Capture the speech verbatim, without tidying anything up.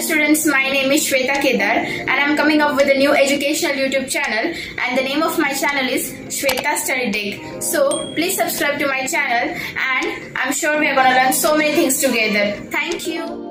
students, my name is Shweta and I'm coming up with a new educational YouTube channel, and the name of my channel is Shweta Study Dig. So please subscribe to my channel, and I'm sure we are going to learn so many things together. Thank you.